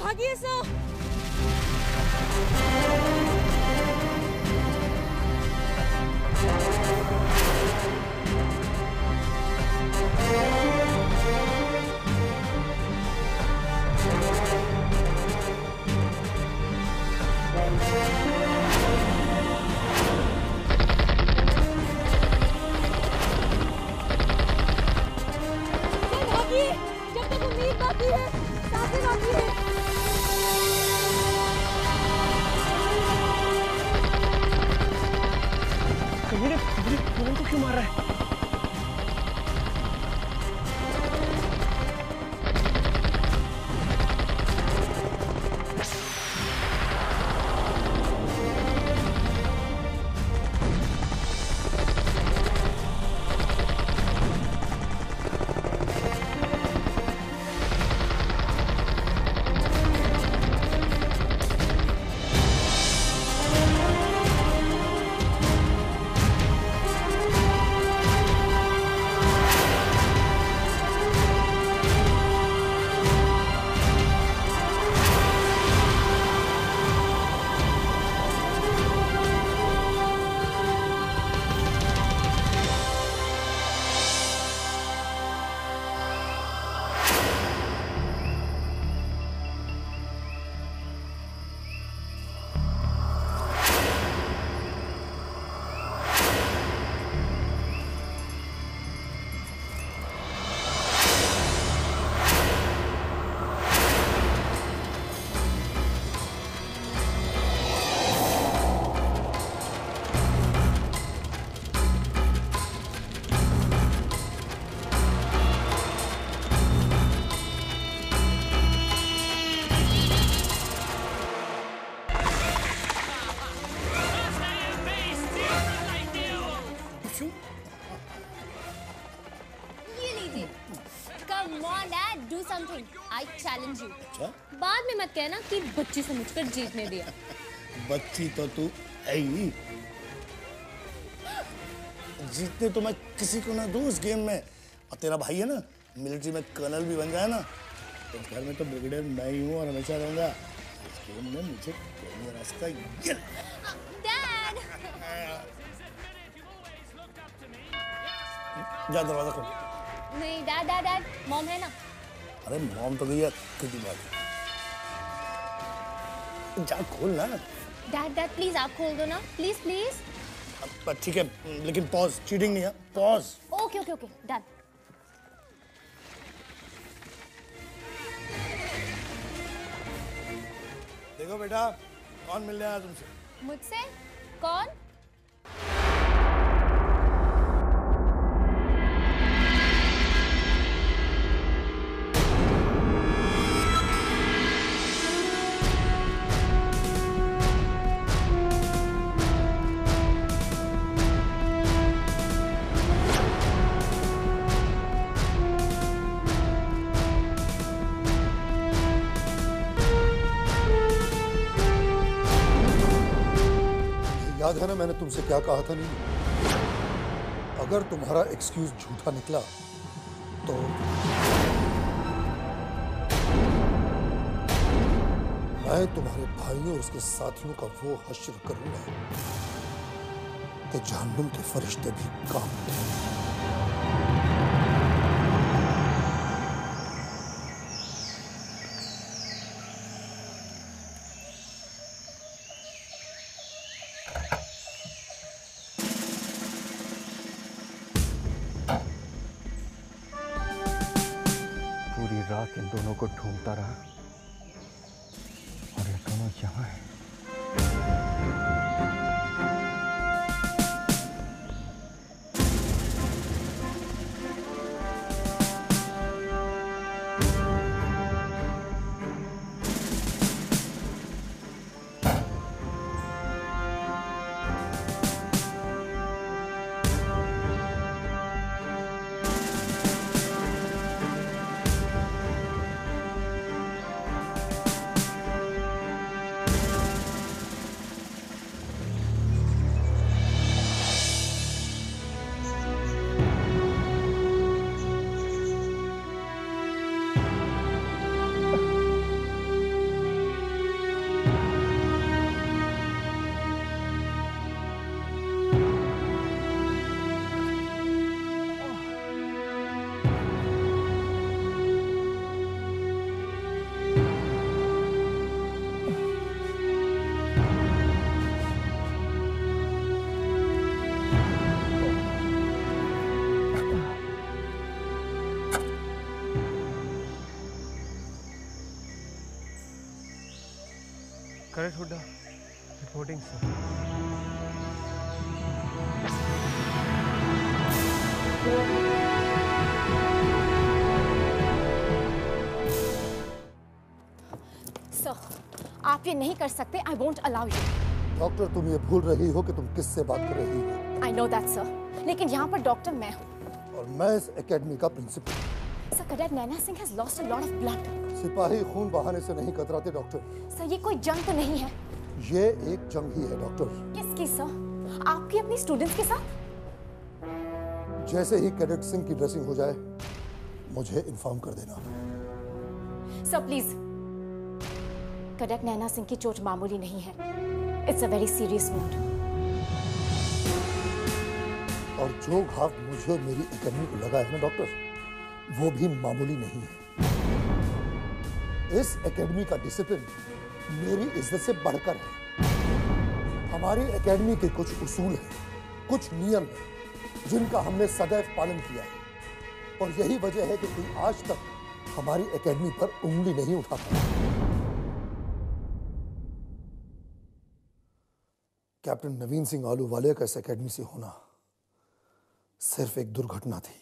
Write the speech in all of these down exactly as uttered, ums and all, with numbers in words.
भागिए sir. बाद में मत कहना कि बच्ची समझकर जीतने दिया। बच्ची तो तू आई। जीतने तो मैं किसी को ना दूं इस गेम में। और तेरा भाई है ना मिलिट्री में कर्नल भी बन जाए ना तो घर में तो ब्रिगेडियर मैं ही हूँ और हमेशा रहूंगा। इस गेम में मुझे कोई रास्ता ये डैड। जा दरवाजा खोल। नहीं डैड डैड डैड मॉम है ना। अरे मॉम तो गई है कितनी बात जा खोल ना। डैड डैड प्लीज आप खोल दो ना प्लीज प्लीज। ठीक है लेकिन पॉज चीटिंग नहीं है pause. Okay okay okay done. देखो बेटा कौन मिलने आया तुमसे। मुझसे कौन। याद है ना मैंने तुमसे क्या कहा था। नहीं अगर तुम्हारा एक्सक्यूज झूठा निकला तो मैं तुम्हारे भाई और उसके साथियों का वो हश्र करूंगा कि जहन्नुम के फरिश्ते भी काम दें। रात इन दोनों को ढूंढता रहा और ये दोनों यहाँ हैं। Correct Hooda, reporting sir. Sir, आप ये नहीं कर सकते। I won't allow you. Doctor, तुम ये भूल रही हो कि तुम किससे बात कर रही हो। आई नो दैट सर, लेकिन यहाँ पर डॉक्टर मैं हूँ। और मैं इस एकेडमी का principal. Sir, cadet Naina Singh has lost a lot of blood. सिपाही खून बहाने से नहीं कतराते डॉक्टर। सर, ये कोई जंग तो नहीं है। ये एक जंग ही है डॉक्टर। किसकी सर? आपकी अपनी स्टूडेंट्स के साथ? जैसे ही कैडेट सिंह की ड्रेसिंग हो जाए मुझे इन्फॉर्म कर देना। Sir please, cadet Naina Singh की चोट मामूली नहीं है। It's a very serious wound. और जो घाव मुझे और मेरी एकेडमी को लगा है ना डॉक्टर, वो भी मामूली नहीं है। इस एकेडमी का डिसिप्लिन मेरी इज्जत से बढ़कर है। हमारी एकेडमी के कुछ उसूल हैं, कुछ नियम हैं, जिनका हमने सदैव पालन किया है। और यही वजह है कि कोई आज तक हमारी एकेडमी पर उंगली नहीं उठा पाया। कैप्टन नवीन सिंह आहलूवालिया का इस एकेडमी से होना सिर्फ एक दुर्घटना थी।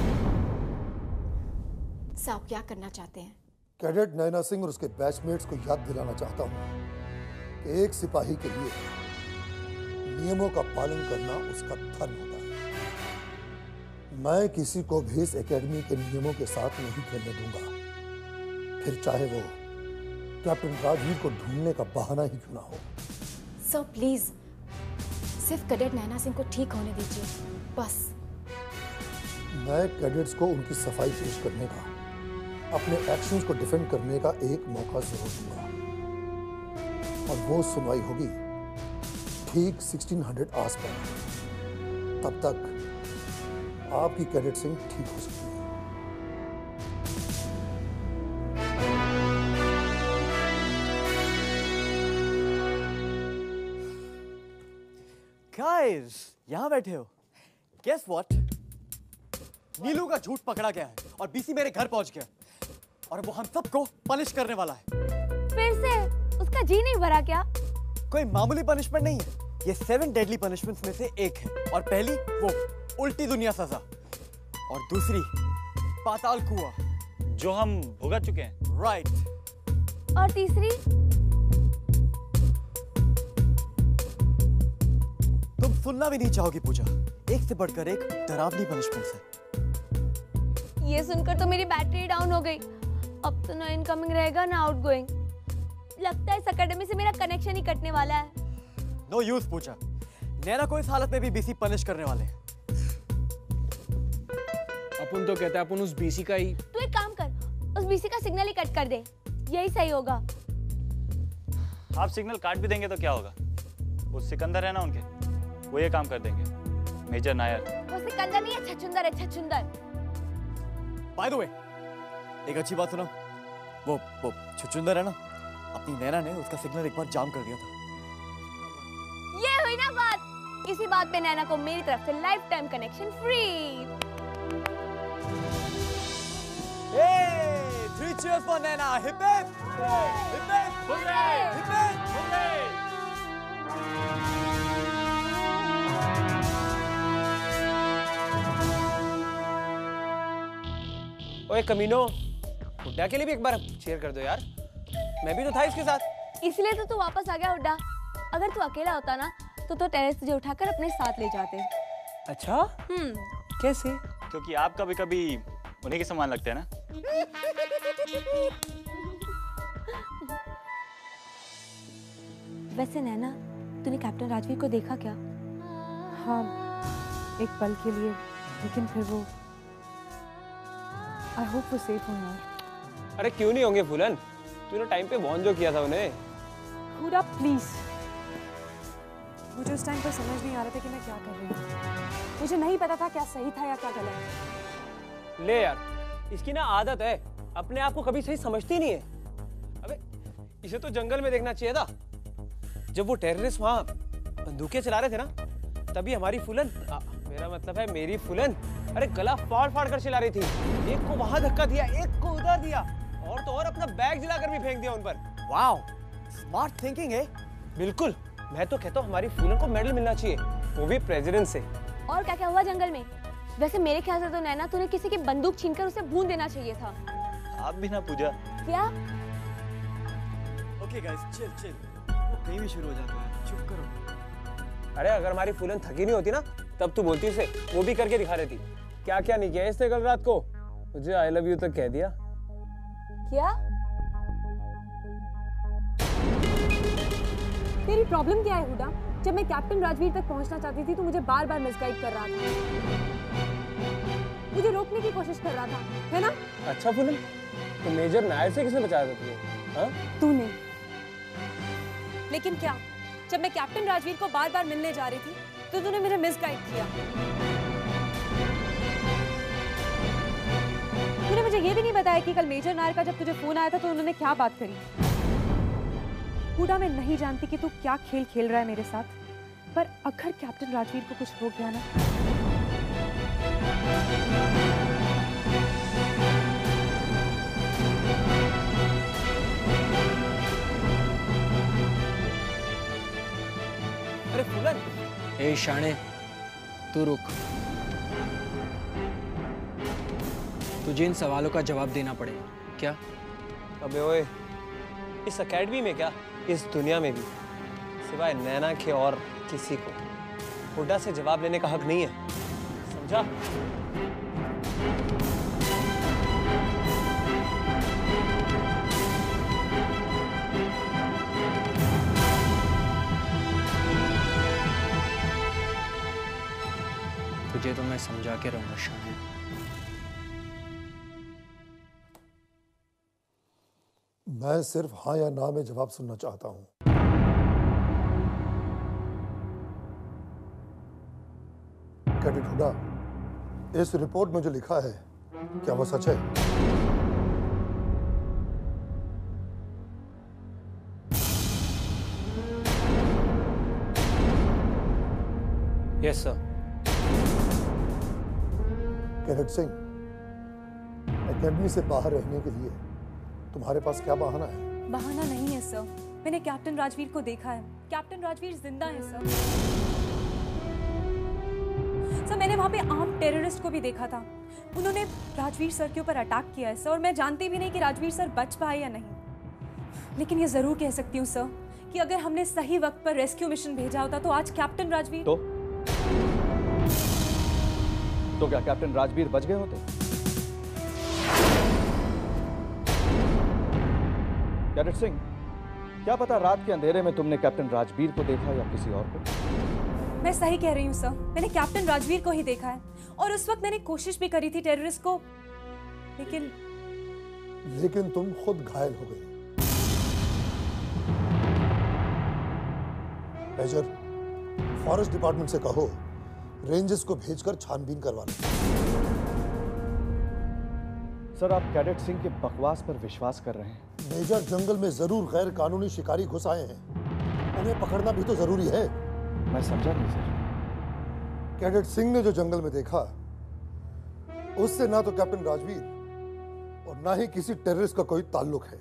सर, आप क्या करना चाहते हैं? कैडेट नैना सिंह और उसके बैचमेट्स को याद दिलाना चाहता हूं कि एक सिपाही के लिए नियमों का पालन करना उसका धर्म होता है। मैं किसी को भी इस एकेडमी के नियमों के साथ नहीं खेलने दूंगा, फिर चाहे वो कैप्टन राजवीर को ढूंढने का बहाना ही क्यों ना हो। सर प्लीज, सिर्फ कैडेट नैना सिंह को ठीक होने दीजिए, बस। मैं कैडेट्स को उनकी सफाई पेश करने का, अपने एक्शंस को डिफेंड करने का एक मौका जरूर दूंगा। और वो सुनवाई होगी ठीक सोलह सौ आवर्स पर। तब तक आपकी कैडेट सिंह ठीक हो सकती है। गाइस, यहां बैठे हो। Guess what? नीलू का झूठ पकड़ा गया है और बीसी मेरे घर पहुंच गया और वो हम सबको पनिश करने वाला है। फिर से उसका जी नहीं भरा क्या? कोई मामूली पनिशमेंट नहीं है, ये सेवन डेडली पनिशमेंट्स में से एक है। और पहली वो उल्टी दुनिया सजा, और दूसरी पाताल कुआं जो हम भुगत चुके हैं। राइट। और तीसरी? तुम सुनना भी नहीं चाहोगी पूजा, एक से बढ़कर एक डरावनी पनिशमेंट्स है। ये सुनकर तो मेरी बैटरी डाउन हो गई। अब तो ना इनकमिंग रहेगा ना आउटगोइंग। लगता है इस एकेडमी से मेरा कनेक्शन ही कटने वाला है। नो यूज पूजा, नैना को इस हालत में भी बीसी पनिश करने वाले हैं। अपन तो कहता है अपन उस बीसी का ही। तू एक काम कर, उस बीसी का सिग्नल ही कट कर दे, यही सही होगा। आप सिग्नल काट भी देंगे तो क्या होगा? वो सिकंदर है ना उनके, वो ये काम कर देंगे। मेजर नायर। वो सिकंदर नहीं है, छछुंदर है, छछुंदर। बाय द वे, एक अच्छी बात सुनो। वो वो छछुंदर है ना, अपनी नैना ने उसका सिग्नल एक बार जाम कर दिया था। ये हुई ना बात। इसी बात पे नैना को मेरी तरफ से life time connection free. Hey, three cheers for Naina. Hip hip. Hip hip. Hooray. Hip hip. Hooray. ओए कमीनो, हुड्डा के लिए भी एक बार शेयर कर दो यार। मैं भी तो था इसके साथ। इसलिए तो तू वापस आ गया हुड्डा। अगर तू अकेला होता ना तो तो टेरेस तुझे उठाकर अपने साथ ले जाते। अच्छा? हम्म। कैसे? क्योंकि आप कभी कभी उन्हीं के समान लगते हैं ना। वैसे नैना, तूने कैप्टन राजवीर को देखा क्या? हाँ, एक पल के लिए, लेकिन फिर वो आई होप वो सेफ हो यार। अरे क्यों नहीं होंगे फूलन? तूने टाइम पे वॉर्न जो किया था उन्हें। हुडा प्लीज, मुझे उस टाइम पर समझ नहीं आ रहा था कि मैं क्या कर रही हूँ। मुझे नहीं पता था क्या सही था या क्या गलत। ले यार, इसकी ना आदत है, अपने आप को कभी सही समझती नहीं है। अबे इसे तो जंगल में देखना चाहिए था। जब वो टेररिस्ट वहां बंदूकें चला रहे थे ना, तभी हमारी फूलन, आ, मेरा मतलब है मेरी फूलन, अरे गला फाड़ फाड़ कर चला रही थी। एक को वहां धक्का दिया, एक को उधर दिया, और तो और अपना बैग जलाकर भी फेंक दिया उन पर। वाओ, स्मार्ट थिंकिंग है। बिल्कुल, मैं तो कहता हूँ हमारी फूलन को मेडल मिलना चाहिए, वो भी प्रेसिडेंट से। और क्या क्या हुआ जंगल में? वैसे मेरे ख्याल से तो नैना तूने किसी की बंदूक छीनकर उसे भून देना चाहिए था। आप भी ना पूजा। क्या? ओके गाइस, चिल चिल, कहीं भी शुरू हो जाता है, चुप करो। अरे अगर हमारी फूलन थकी नहीं होती ना, तब तू बोलती उसे, वो भी करके दिखा देती। क्या क्या नहीं किया इसने कल रात को, मुझे आई लव यू तक कह दिया। क्या? तेरी प्रॉब्लम क्या है हुडा? जब मैं कैप्टन राजवीर तक पहुंचना चाहती थी तो मुझे बार बार मिसगाइड कर रहा था, मुझे रोकने की कोशिश कर रहा था, है ना? अच्छा फूलन, तो मेजर नायर से किसने बचाया था तुझे? हाँ? तूने। लेकिन क्या, जब मैं कैप्टन राजवीर को बार बार मिलने जा रही थी तो तूने मुझे मिसगाइड किया। तूने मुझे ये भी नहीं बताया कि कल मेजर नायर का जब तुझे फोन आया था तो उन्होंने क्या बात करी। हुडा, मैं नहीं जानती कि तू क्या खेल खेल रहा है मेरे साथ, पर अगर कैप्टन राजवीर को कुछ हो गया ना, अरे फूलन। ए शाणे, तू रुक, तुझे इन सवालों का जवाब देना पड़ेगा। क्या? अबे ओए, इस एकेडमी में क्या, इस दुनिया में भी सिवाय नैना के और किसी को हुडा से जवाब लेने का हक नहीं है, समझा? तुझे तो मैं समझा के रहूंगा शाने। मैं सिर्फ हाँ या ना में जवाब सुनना चाहता हूं। कैडेट हुडा, इस रिपोर्ट में जो लिखा है क्या वो सच है? Yes sir. Cadet Singh, academy से बाहर रहने के लिए तुम्हारे पास क्या बहाना है? बहाना नहीं है सर, मैंने कैप्टन राजवीर को देखा है। कैप्टन राजवीर जिंदा है सर। सर, मैंने वहां पे आर्म्ड टेररिस्ट को भी देखा था, उन्होंने राजवीर सर के ऊपर अटैक किया है सर, और मैं जानती भी नहीं कि राजवीर सर बच पाए या नहीं। लेकिन ये जरूर कह सकती हूँ सर कि अगर हमने सही वक्त पर रेस्क्यू मिशन भेजा होता तो आज कैप्टन राजवीर तो तो क्या कैप्टन राजवीर बच गए होते? कैडेट सिंह, क्या पता रात के अंधेरे में तुमने कैप्टन राजवीर को देखा या किसी और को? मैं सही कह रही हूँ सर, मैंने कैप्टन राजवीर को ही देखा है, और उस वक्त मैंने कोशिश भी करी थी टेररिस्ट को, लेकिन लेकिन तुम खुद घायल हो गई। मेजर, फॉरेस्ट डिपार्टमेंट से कहो रेंजर्स को भेजकर छानबीन करवा लो। सर, आप कैडेट सिंह के बकवास पर विश्वास कर रहे हैं? मेजर, जंगल में जरूर गैर कानूनी शिकारी घुस आए हैं, उन्हें पकड़ना भी तो जरूरी है। मैं समझा नहीं सर। कैडेट सिंह ने जो जंगल में देखा उससे ना तो कैप्टन राजवीर और ना ही किसी टेररिस्ट का कोई ताल्लुक है।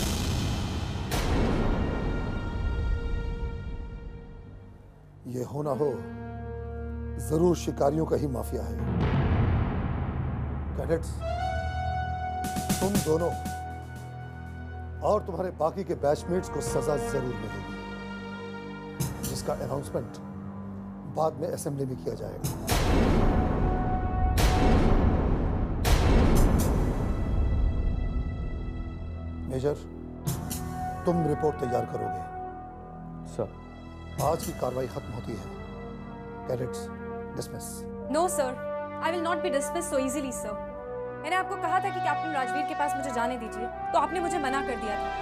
ये हो ना हो जरूर शिकारियों का ही माफिया है। कैडेट्स, तुम दोनों और तुम्हारे बाकी के बैचमेट्स को सजा जरूर मिलेगी, जिसका अनाउंसमेंट बाद में असेंबली में किया जाएगा। मेजर, तुम रिपोर्ट तैयार करोगे? सर। आज की कार्रवाई खत्म होती है। Cadets, dismiss. No sir, I will not be dismiss so easily sir. मैंने आपको कहा था कि कैप्टन राजवीर के पास मुझे जाने दीजिए, तो आपने मुझे मना कर दिया था।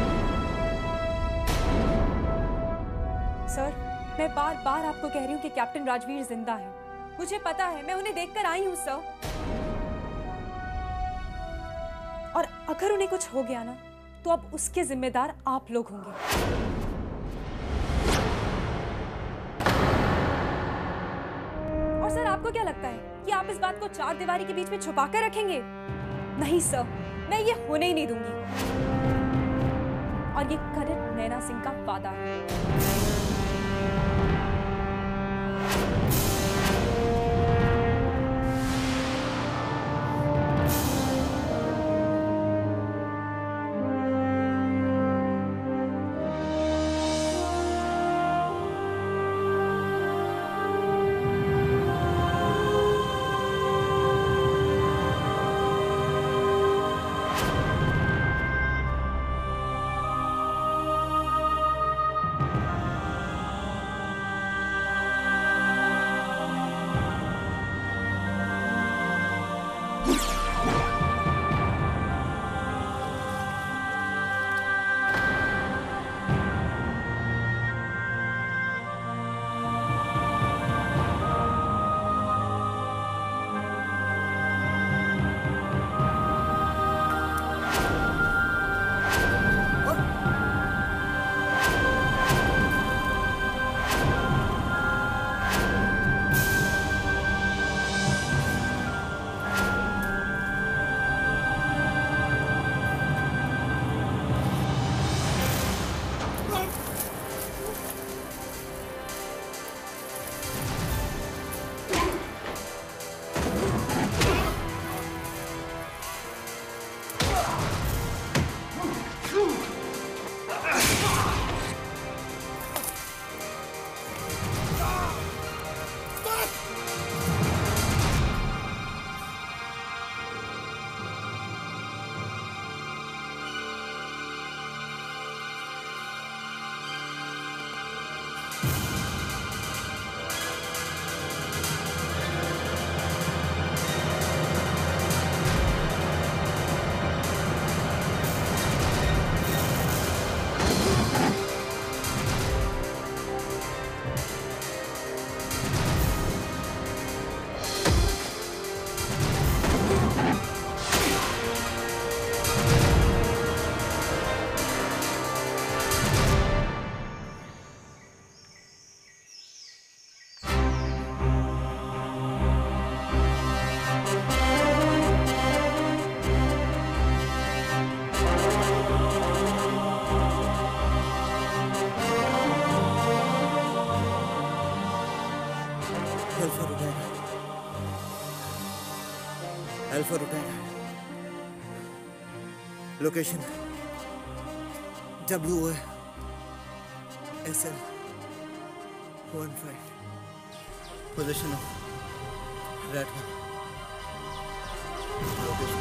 सर, मैं बार बार आपको कह रही हूँ कि कैप्टन राजवीर जिंदा है, मुझे पता है, मैं उन्हें देखकर आई हूँ सर। और अगर उन्हें कुछ हो गया ना, तो अब उसके जिम्मेदार आप लोग होंगे। और सर, आपको क्या लगता है कि आप इस बात को चार दीवारी के बीच में छुपा कर रखेंगे? नहीं सर, मैं ये होने ही नहीं दूंगी। और और ये कैडेट नैना सिंह का वादा है। Alpha retired. Location W A S L one five. Position of rat one. Location.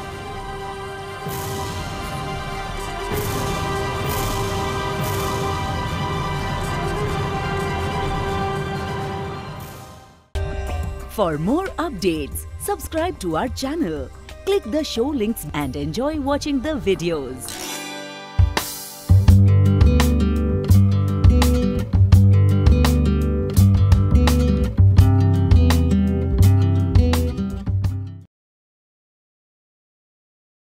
For more updates, subscribe to our channel, click the show links and enjoy watching the videos.